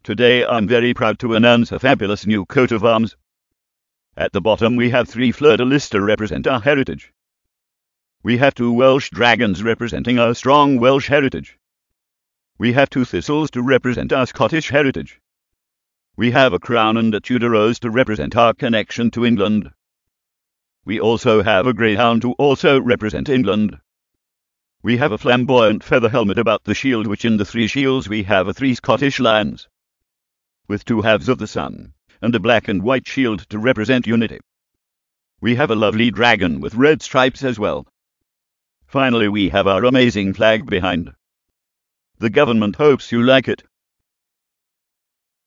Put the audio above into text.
Today I'm very proud to announce a fabulous new coat of arms. At the bottom we have 3 fleur-de-lis to represent our heritage. We have 2 Welsh dragons representing our strong Welsh heritage. We have 2 thistles to represent our Scottish heritage. We have a crown and a Tudor rose to represent our connection to England. We also have a greyhound to also represent England. We have a flamboyant feather helmet about the shield, which in the 3 shields we have 3 Scottish lions, with 2 halves of the sun, and a black and white shield to represent unity. We have a lovely dragon with red stripes as well. Finally, we have our amazing flag behind. The government hopes you like it.